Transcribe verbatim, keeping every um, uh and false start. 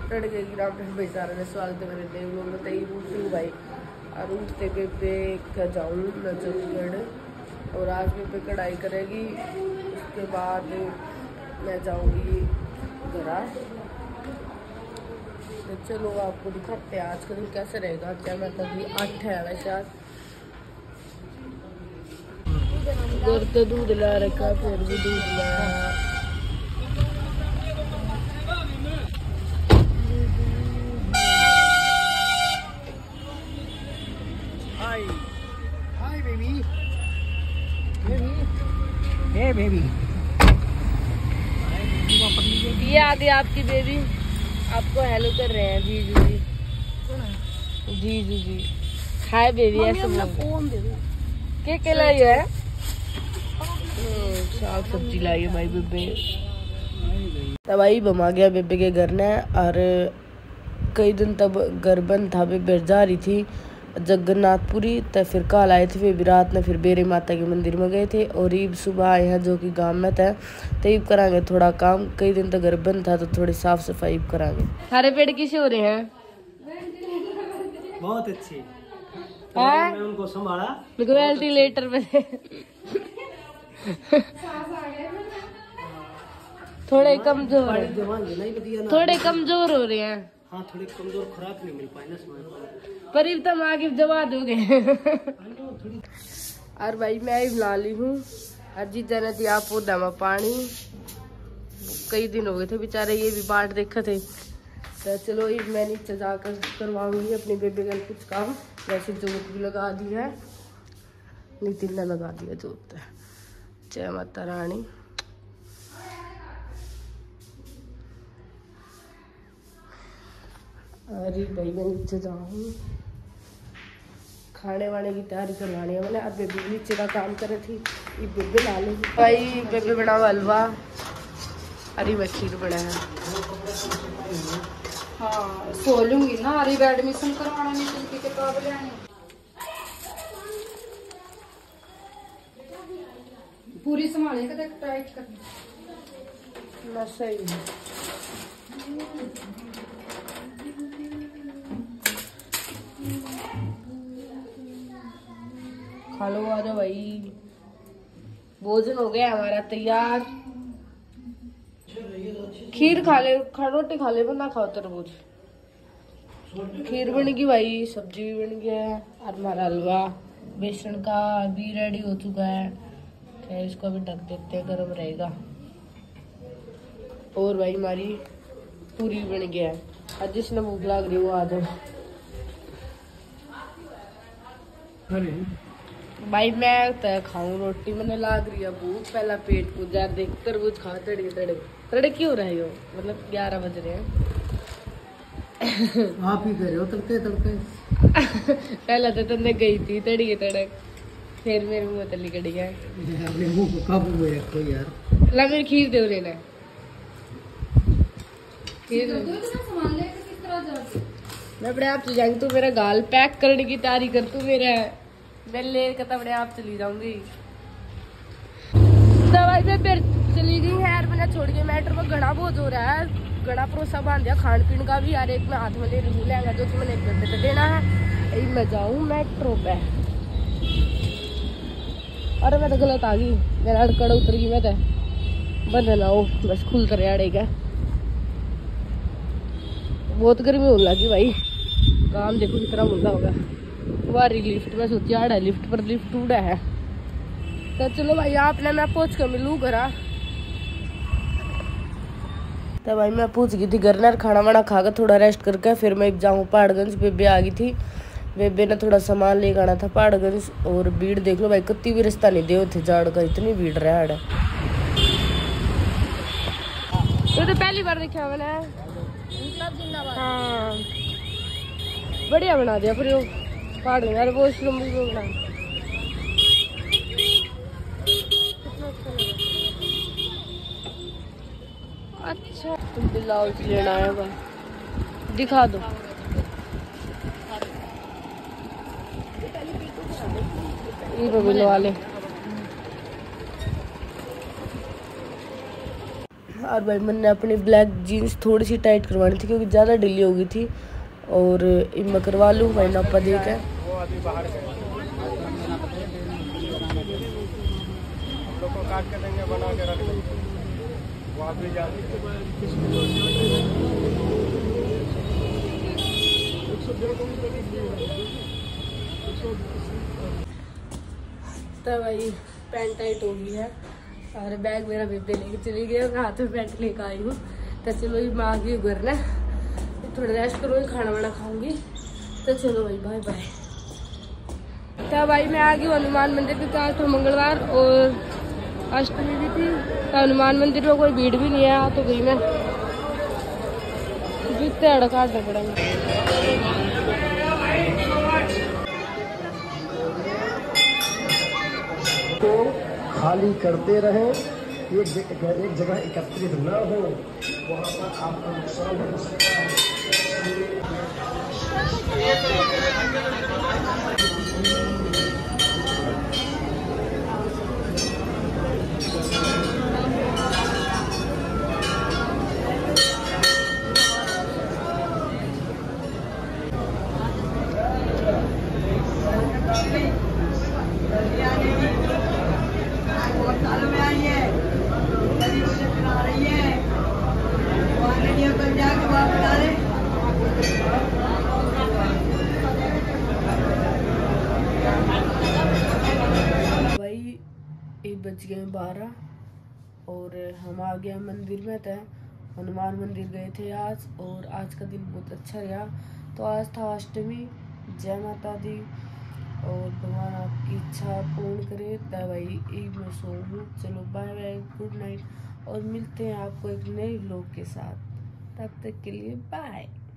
तड़के की नाम पे बेचारे ने स्वागत करते वो बताइए उठू भाई और उठते बेबे का जाऊँ मैं चंडीगढ़ और आज बेबे कढ़ाई करेगी। उसके बाद मैं जाऊँगी घर। तो चलो आपको दिखाते हैं आज का दिन कैसे रहेगा। क्या मैं तभी आठ है वैसे आज घर तो दूध ला रखा फिर भी दूध लाया। Hi hi baby baby hey baby ये आ गई आपकी बेबी, आपको हेलो कर रहे हैं जीजू जी। जीजू जी हाय बेबी ऐसे बोल के के लाई है साग सब्जी लाई है भाई बेबे। तब भाई बम आ गया बेबे के घर ने और कई दिन तब घर बंद था। बेबे जा रही थी जगन्नाथपुरी तो फिर कल आए थे। फिर रात में फिर बेरी माता के मंदिर में गए थे और ईब सुबह आए हैं जो कि गांव में था। तो ईब करांगे थोड़ा काम, कई दिन तक घर बंद था तो थोड़ी साफ सफाई ईब करांगे। हरे पेड़ किसे हो रहे हैं? बहुत अच्छे मैं उनको संभाला वेंटिलेटर पे थोड़े कमजोर थोड़े कमजोर हो रहे हैं। हाँ थोड़ी कमजोर खुराक नहीं मिल पाई ना समय पर इब तक आगे जवा दोगे। और भाई मैं ही बना ली हूँ अजीत ने दिया पौधा में पानी। कई दिन हो गए थे बेचारे ये भी बाट देखे थे। तो चलो ये मैं नीचे जाकर करवाऊंगी अपनी बेबी का कुछ काम। वैसे जोत भी लगा दी है, नितिन ने लगा दिया जोत। जय माता रानी। अरे भाई मैं नीचे जाऊँ खाने वाने की तैयारी करवानी है। मैंने अब बेबी नीचे का काम कर रही थी, ये बेबी ला ली भाई। बेबी बनाओ हलवा, अरे मैं खीर बना है। हाँ सो लूंगी ना, अरे एडमिशन करवाना नहीं चलती के तो लेने पूरी संभाले का देख टाइट कर ना सही है। खा लो आ जाओ भाई, भोजन हो गया हमारा तैयार। खीर खा ले, खा रोटी खा ले, ना खाओ तरबूज। खीर बन गई भाई, सब्जी भी बन गया है और हमारा हलवा बेसन का भी रेडी हो चुका है। खैर इसको भी ढक देते हैं, गर्म रहेगा। और भाई हमारी पूरी बन गया है। आज जिसने भूख लग रही वो आ जाओ। भाई मैं तो खाऊं रोटी, मैंने लाग रही है भूख। पहला पेट पूजा देख तरबूज खा तड़के तड़े तड़े क्यों रहे हो, मतलब ग्यारह बज रहे हैं। आप ही कर रहे हो तड़के तड़के। पहला तो तुमने गई थी तड़के तड़क, फिर मेरे मुंह तली कड़ी है। अपने मुंह को काबू में रखो यार। ला मेरी खीर दे लेना खीर। मैं अपने आप से जाऊंगी, तू मेरा गाल पैक करने की तैयारी कर। तू मेरा मैं ले कर अपने आप चली जाऊंगी। दवाई पे फिर चली गई है यार, मैंने छोड़ के मेट्रो में घना बहुत हो रहा है। घना भरोसा बांध दिया खान पीन का भी यार। एक में हाथ में ले रही लेगा जो कि मैंने एक घंटे पे देना है। यही मैं जाऊँ मेट्रो पे। अरे मैं तो गलत आ गई, मेरा अड़कड़ उतर गई। मैं तो बंद ना हो बस खुलता रहा अड़ेगा। बहुत गर्मी होने लगी भाई, काम देखो कितना मुद्दा होगा। वारी लिफ्ट में सोची आड़ा लिफ्ट पर लिफ्ट टूटा है। तो चलो भाई आपने मैं पहुंच कर मिलूँ घर। तो भाई मैं पूछ गई थी घर ना, खाना वाना खा कर थोड़ा रेस्ट करके फिर मैं जाऊँ पहाड़गंज। बेबे आ गई थी, बेबे ने थोड़ा सामान लेकर आना था पहाड़गंज। और भीड़ देख लो भाई, कत्ती भी रास्ता नहीं दे थे जाड़ का, इतनी भीड़ रहा है। ये तो पहली बार देखा मैंने। हाँ बढ़िया बना दिया फिर वो पहाड़ में यार, वॉशरूम भी बना। अच्छा तुम ब्लाउज लेना है, दिखा दो। ये बिल वाले और भाई मैंने अपनी ब्लैक जीन्स थोड़ी सी टाइट करवानी थी क्योंकि ज़्यादा ढीली हो गई थी, और मैं करवा लूँ भाई नापा दे के। काट के देंगे, बना के रख देंगे, वो आप भी जान। तो भाई पैंट टाइट हो गई है और बैग मेरा बेबे लेके चली गई और हाथ में पैंट लेकर आई हूँ। तो चलो मैं आ गई घर ना, थोड़ा रेस्ट करूँगी, खाना वाना खाऊंगी। तो चलो भाई बाय बाय। तो भाई मैं आ गई हनुमान मंदिर पे, आज तो मंगलवार और अष्टमी भी थी। तो हनुमान मंदिर में कोई भीड़ भी नहीं है, तो गई मैं जूते अड़काटने पड़ेंगे। को खाली करते रहें, एक एक जगह एकत्रित न हो, वहाँ पर आपको नुकसान हो सकता है। एक बज गए बारह और हम आ गए मंदिर में। तो हनुमान मंदिर गए थे आज, और आज का दिन बहुत अच्छा रहा। तो आज था अष्टमी। जय माता दी, और भगवान आपकी इच्छा पूर्ण करे। तो भाई एक मैं सो हूँ। चलो बाय बाय, गुड नाइट, और मिलते हैं आपको एक नए व्लॉग के साथ। तब तक के लिए बाय।